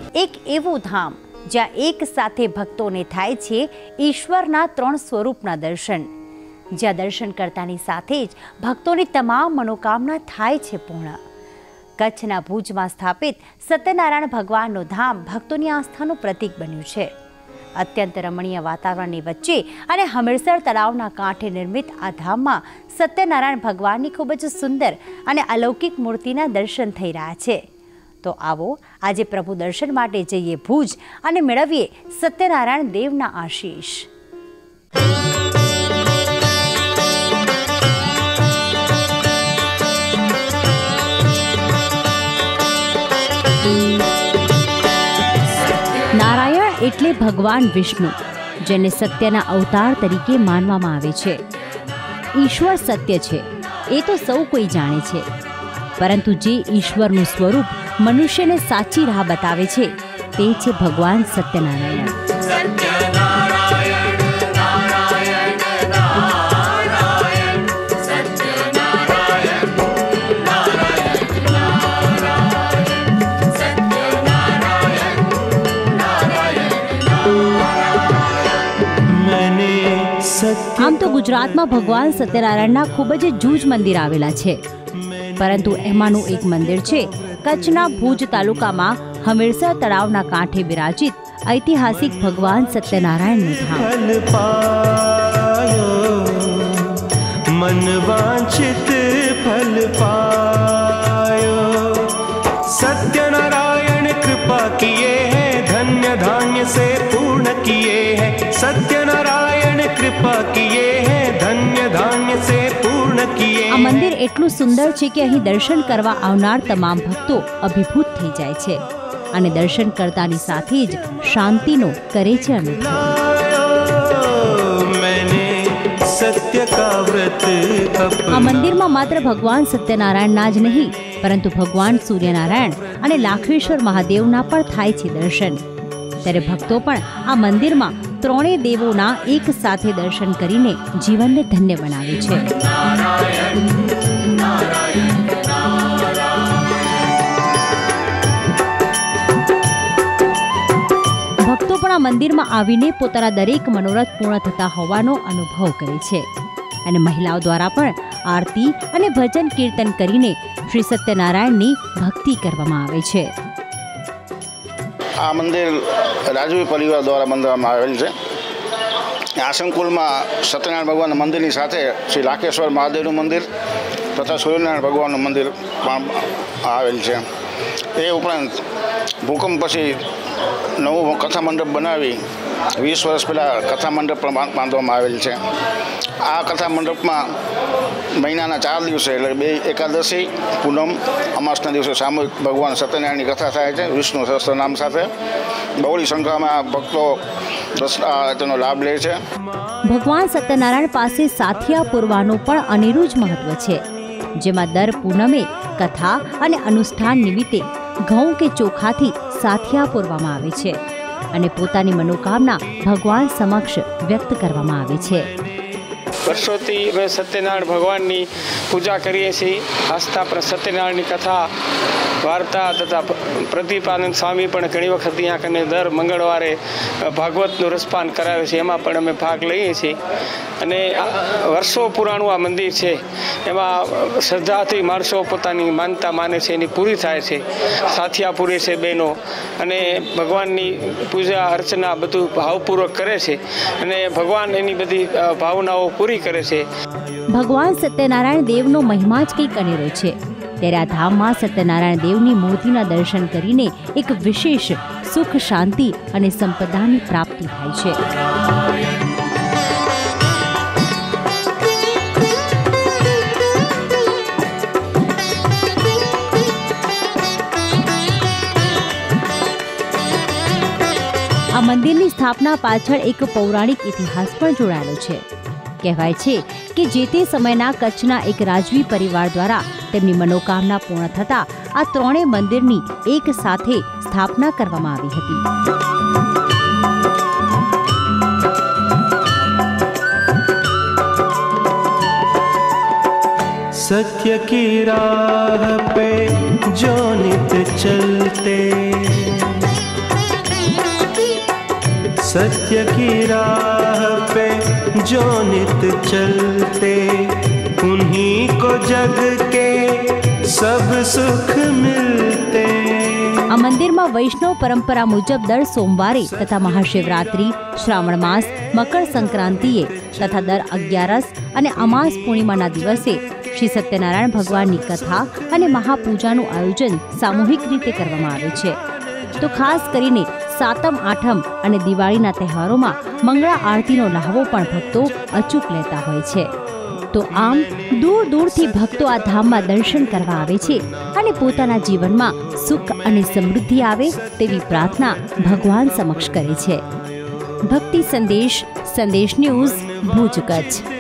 એક એવું ધામ જ્યાં એક સાથે ભક્તોને થાય છે ઈશ્વરના 3 સ્વરૂપના દર્શન, જ્યાં દર્શન કરતાની સાથે જ ભક્તોની તમામ મનોકામના થાય છે પૂર્ણ. કચ્છના ભુજમાં સ્થાપિત સત્યનારાયણ ભગવાનનું ધામ ભક્તોની આસ્થાનું પ્રતીક બન્યું છે. અત્યંત રમણીય વાતાવરણની વચ્ચે અને હમીરસર તળાવના કાંઠે નિર્મિત આ ધામમાં સત્યનારાયણ ભગવાનની ખૂબ જ સુંદર અને અલૌકિક મૂર્તિના દર્શન થઈ રહ્યા છે. તો આવો આજે પ્રભુ દર્શન માટે જઈએ ભુજ અને મેળવીએ સત્યનારાયણ દેવના આશીષ. નારાયણ એટલે ભગવાન વિષ્ણુ, જેને સત્યના અવતાર તરીકે માનવામાં આવે છે. ઈશ્વર સત્ય છે એ તો સૌ કોઈ જાણે છે, પરંતુ જે ઈશ્વરનું સ્વરૂપ મનુષ્યને સાચી રાહ બતાવે છે તે છે ભગવાન સત્યનારાયણ. આમ તો ગુજરાતમાં ભગવાન સત્યનારાયણના ખૂબ જ જૂજ મંદિર આવેલા છે, પરંતુ એમાંનું એક મંદિર છે કચ્છના ભુજ તાલુકામાં હમીરસર તળાવના કાંઠે બિરાજિત ઐતિહાસિક ભગવાન સત્યનારાયણનું ધામ. મન વાંછિત ફલ પાયો, સત્યનારાયણ કૃપા કિએ હૈ, ધન્ય ધાન્ય સે પૂર્ણ કિએ હૈ, સત્યનારાયણ કૃપા કિએ હૈ, ધન્ય ધાન્ય સે પૂર્ણ કિએ. આ મંદિર એટલું સુંદર છે કે અહીં દર્શન કરવા આવનાર તમામ ભક્તો અભિભૂત થઈ જાય છે અને દર્શન કરતાની સાથે જ શાંતિનો કરે છે અનુભવ. આ મંદિરમાં માત્ર ભગવાન સત્યનારાયણના જ નહીં, પરંતુ ભગવાન સૂર્યનારાયણ અને લાખેશ્વર મહાદેવના પણ થાય છે દર્શન. ત્યારે ભક્તો પણ આ મંદિરમાં 3 દેવોના એક સાથે દર્શન કરીને જીવનને ધન્ય બનાવે છે. ભક્તો પણ આ મંદિરમાં આવીને પોતાના દરેક મનોરથ પૂર્ણ થતા હોવાનો અનુભવ કરે છે અને મહિલાઓ દ્વારા પણ આરતી અને ભજન કીર્તન કરીને શ્રી સત્યનારાયણની ભક્તિ કરવામાં આવે છે. આ મંદિર રાજવી પરિવાર દ્વારા બંધાવવામાં આવેલ છે. આ સંકુલમાં સત્યનારાયણ ભગવાનના મંદિરની સાથે શ્રી લાખેશ્વર મહાદેવનું મંદિર તથા સૂર્યનારાયણ ભગવાનનું મંદિર પણ આવેલ છે. એ ઉપરાંત ભૂકંપ પછી નવું કથા મંડપ બનાવી 20 વર્ષ પહેલાં કથા મંડપ પણ બાંધવામાં આવેલ છે. આ કથા મંડપમાં મહિનાના 4 દિવસે એટલે 2 એકાદશી, પૂનમ, અમાસના દિવસે સામૂહિક ભગવાન સત્યનારાયણની કથા થાય છે વિષ્ણુ સહસ્ત્રનામ સાથે. બહોળી સંખ્યામાં ભક્તો તેનો લાભ લે છે. ભગવાન સત્યનારાયણ પાસે સાથિયા પૂરવાનું પણ અનેરું જ મહત્વ છે, જેમાં દર પૂનમે કથા અને અનુષ્ઠાન નિમિત્તે ઘઉં કે ચોખાથી સાથિયા પૂરવામાં આવે છે અને પોતાની મનોકામના ભગવાન સમક્ષ વ્યક્ત કરવામાં આવે છે. વર્ષોથી અમે સત્યનારાયણ ભગવાનની પૂજા કરીએ છીએ. આસ્થા પર સત્યનારાયણની કથા, વાર્તા તથા પ્રદીપાનંદ સ્વામી પણ ઘણી વખત અહીંયા કને દર મંગળવારે ભાગવતનું રસપાન કરાવે છે, એમાં પણ અમે ભાગ લઈએ છીએ. અને વર્ષો પુરાણું આ મંદિર છે, એમાં શ્રદ્ધાથી માણસો પોતાની માનતા માને છે, એની પૂરી થાય છે. સાથિયા પૂરે છે બહેનો અને ભગવાનની પૂજા અર્ચના બધું ભાવપૂર્વક કરે છે અને ભગવાન એની બધી ભાવનાઓ પૂરી કરે છે. ભગવાન સત્યનારાયણ દેવનો મહિમા જ કંઈક અનેરો છે. ત્યારે આ ધામમાં સત્યનારાયણ દેવની મૂર્તિના દર્શન કરીને એક વિશેષ સુખ, શાંતિ અને સંપદાની પ્રાપ્તિ થાય છે. આ મંદિરની સ્થાપના પાછળ એક પૌરાણિક ઇતિહાસ પણ જોડાયેલો છે. કહેવાય છે કે જે તે સમયના કચ્છના એક રાજવી પરિવાર દ્વારા તેમની મનોકામના પૂર્ણ થતા આ 3 મંદિરની એક સાથે સ્થાપના કરવામાં આવી હતી. सत्य की राह पे जो नित चलते सत्य की राह पे जो नित चलते, उन्हीं को जग के सब सुख मिलते। આ મંદિરમાં વૈષ્ણવ પરંપરા મુજબ દર સોમવારે તથા મહાશિવરાત્રિ, શ્રાવણ માસ, મકર સંક્રાંતિએ તથા દર 11 અને અમાસ પૂર્ણિમાના દિવસે શ્રી સત્યનારાયણ ભગવાનની કથા અને મહાપૂજાનું આયોજન સામૂહિક રીતે કરવામાં આવે છે. તો ખાસ કરીને સાતમ, આઠમ અને દિવાળીના તહેવારોમાં મંગળા આરતીનો લહાવો પણ ભક્તો અચૂક લેતા હોય છે. તો આમ દૂર દૂરથી ભક્તો આ ધામમાં દર્શન કરવા આવે છે અને પોતાના જીવનમાં સુખ અને સમૃદ્ધિ આવે તેવી પ્રાર્થના ભગવાન સમક્ષ કરે છે. ભક્તિ સંદેશ, સંદેશ ન્યૂઝ, ભુજ, કચ્છ.